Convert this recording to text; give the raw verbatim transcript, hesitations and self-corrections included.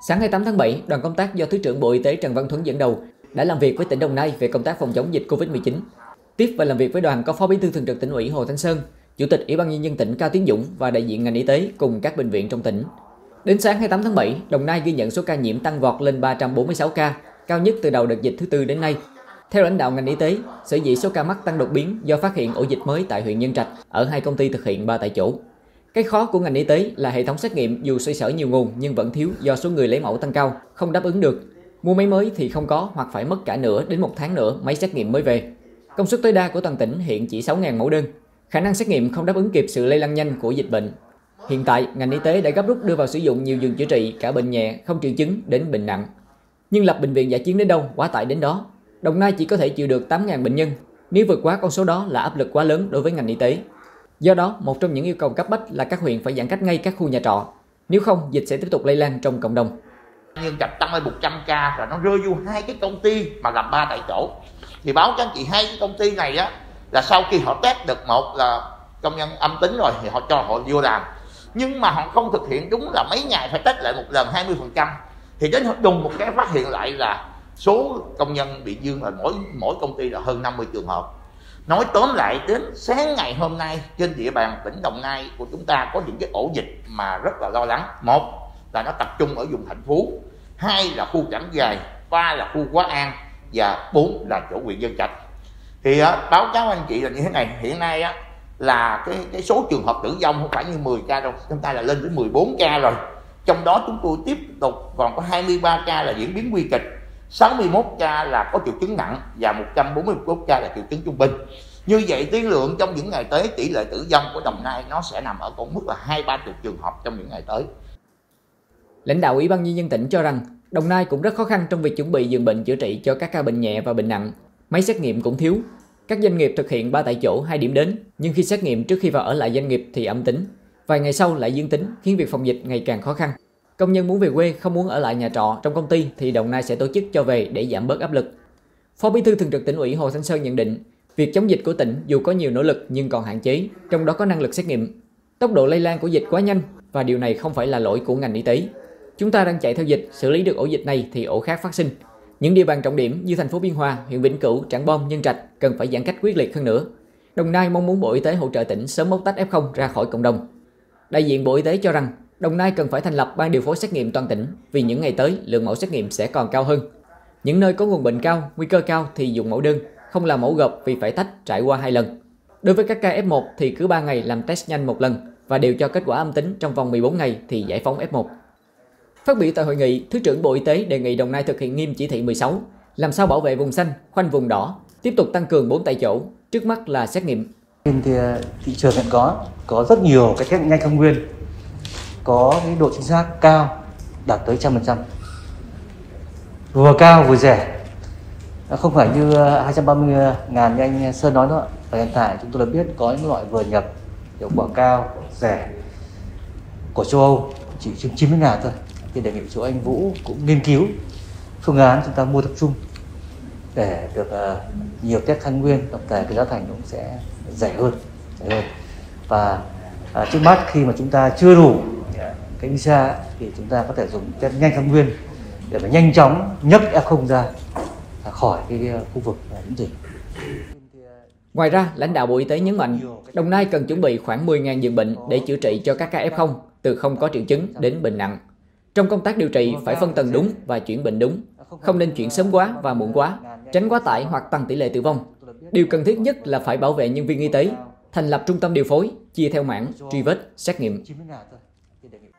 Sáng hai mươi tám tháng bảy, đoàn công tác do Thứ trưởng Bộ Y tế Trần Văn Thuấn dẫn đầu đã làm việc với tỉnh Đồng Nai về công tác phòng chống dịch Covid mười chín. Tiếp và làm việc với đoàn có Phó Bí thư Thường trực Tỉnh ủy Hồ Thanh Sơn, Chủ tịch Ủy ban Nhân dân tỉnh Cao Tiến Dũng và đại diện ngành y tế cùng các bệnh viện trong tỉnh. Đến sáng hai mươi tám tháng bảy, Đồng Nai ghi nhận số ca nhiễm tăng vọt lên ba trăm bốn mươi sáu ca, cao nhất từ đầu đợt dịch thứ tư đến nay. Theo lãnh đạo ngành y tế, sở dĩ số ca mắc tăng đột biến do phát hiện ổ dịch mới tại huyện Nhân Trạch ở hai công ty thực hiện ba tại chỗ. Cái khó của ngành y tế là hệ thống xét nghiệm dù xoay sở nhiều nguồn nhưng vẫn thiếu do số người lấy mẫu tăng cao, không đáp ứng được. Mua máy mới thì không có hoặc phải mất cả nửa đến một tháng nữa máy xét nghiệm mới về. Công suất tối đa của toàn tỉnh hiện chỉ sáu nghìn mẫu đơn. Khả năng xét nghiệm không đáp ứng kịp sự lây lan nhanh của dịch bệnh. Hiện tại, ngành y tế đã gấp rút đưa vào sử dụng nhiều giường chữa trị cả bệnh nhẹ, không triệu chứng đến bệnh nặng. Nhưng lập bệnh viện dã chiến đến đâu, quá tải đến đó. Đồng Nai chỉ có thể chịu được tám nghìn bệnh nhân. Nếu vượt quá con số đó là áp lực quá lớn đối với ngành y tế. Do đó, một trong những yêu cầu cấp bách là các huyện phải giãn cách ngay các khu nhà trọ. Nếu không, dịch sẽ tiếp tục lây lan trong cộng đồng. Nhân Trạch tăng lên một trăm ca rồi nó rơi vô hai cái công ty mà làm ba tại chỗ. Thì báo cho anh chị hai cái công ty này á là sau khi họ test được một là công nhân âm tính rồi thì họ cho họ vô làm. Nhưng mà họ không thực hiện đúng là mấy ngày phải test lại một lần hai mươi phần trăm. Thì đến đùng một cái phát hiện lại là số công nhân bị dương là mỗi mỗi công ty là hơn năm mươi trường hợp. Nói tóm lại, đến sáng ngày hôm nay trên địa bàn tỉnh Đồng Nai của chúng ta có những cái ổ dịch mà rất là lo lắng. Một là nó tập trung ở vùng thành phố, hai là khu Trảng Giài, ba là khu Quá An và bốn là chỗ huyện Nhân Trạch. Thì á, báo cáo anh chị là như thế này, hiện nay á, là cái, cái số trường hợp tử vong không phải như mười ca đâu, chúng ta là lên tới mười bốn ca rồi. Trong đó chúng tôi tiếp tục còn có hai mươi ba ca là diễn biến nguy kịch, sáu mươi mốt ca là có triệu chứng nặng và một trăm bốn mươi mốt ca là triệu chứng trung bình. Như vậy tiên lượng trong những ngày tới tỷ lệ tử vong của Đồng Nai nó sẽ nằm ở con mức là hai ba chục trường hợp trong những ngày tới. Lãnh đạo Ủy ban Nhân dân tỉnh cho rằng Đồng Nai cũng rất khó khăn trong việc chuẩn bị giường bệnh chữa trị cho các ca bệnh nhẹ và bệnh nặng. Máy xét nghiệm cũng thiếu. Các doanh nghiệp thực hiện ba tại chỗ hai điểm đến, nhưng khi xét nghiệm trước khi vào ở lại doanh nghiệp thì âm tính, vài ngày sau lại dương tính, khiến việc phòng dịch ngày càng khó khăn. Công nhân muốn về quê không muốn ở lại nhà trọ trong công ty thì Đồng Nai sẽ tổ chức cho về để giảm bớt áp lực. Phó Bí thư Thường trực Tỉnh ủy Hồ Thanh Sơn nhận định, việc chống dịch của tỉnh dù có nhiều nỗ lực nhưng còn hạn chế, trong đó có năng lực xét nghiệm. Tốc độ lây lan của dịch quá nhanh và điều này không phải là lỗi của ngành y tế. Chúng ta đang chạy theo dịch, xử lý được ổ dịch này thì ổ khác phát sinh. Những địa bàn trọng điểm như thành phố Biên Hòa, huyện Vĩnh Cửu, Trảng Bom, Nhân Trạch cần phải giãn cách quyết liệt hơn nữa. Đồng Nai mong muốn Bộ Y tế hỗ trợ tỉnh sớm bóc tách ép không ra khỏi cộng đồng. Đại diện Bộ Y tế cho rằng Đồng Nai cần phải thành lập ban điều phối xét nghiệm toàn tỉnh vì những ngày tới lượng mẫu xét nghiệm sẽ còn cao hơn. Những nơi có nguồn bệnh cao, nguy cơ cao thì dùng mẫu đơn, không làm mẫu gộp vì phải tách trải qua hai lần. Đối với các ca ép một thì cứ ba ngày làm test nhanh một lần và đều cho kết quả âm tính trong vòng mười bốn ngày thì giải phóng ép một. Phát biểu tại hội nghị, Thứ trưởng Bộ Y tế đề nghị Đồng Nai thực hiện nghiêm chỉ thị mười sáu, làm sao bảo vệ vùng xanh, khoanh vùng đỏ, tiếp tục tăng cường bốn tại chỗ, trước mắt là xét nghiệm. Trên thì thị trường hiện có có rất nhiều cái test nhanh kháng nguyên, có cái độ chính xác cao đạt tới một trăm phần trăm, vừa cao vừa rẻ, không phải như hai trăm ba mươi ngàn như anh Sơn nói nữa. Và hiện tại chúng tôi đã biết có những loại vừa nhập hiệu quả cao, rẻ của châu Âu chỉ chừng chín mươi ngàn thôi. Thì đề nghị chỗ anh Vũ cũng nghiên cứu phương án chúng ta mua tập trung để được uh, nhiều test kháng nguyên, đồng thời cái giá thành cũng sẽ rẻ hơn, rẻ hơn. Và uh, trước mắt khi mà chúng ta chưa đủ cái visa thì chúng ta có thể dùng test nhanh kháng nguyên để mà nhanh chóng nhấc ép không ra khỏi cái khu vực nhiễm dịch. Ngoài ra, lãnh đạo Bộ Y tế nhấn mạnh, Đồng Nai cần chuẩn bị khoảng mười nghìn giường bệnh để chữa trị cho các ca ép không từ không có triệu chứng đến bệnh nặng. Trong công tác điều trị phải phân tầng đúng và chuyển bệnh đúng, không nên chuyển sớm quá và muộn quá, tránh quá tải hoặc tăng tỷ lệ tử vong. Điều cần thiết nhất là phải bảo vệ nhân viên y tế, thành lập trung tâm điều phối, chia theo mảng, truy vết, xét nghiệm.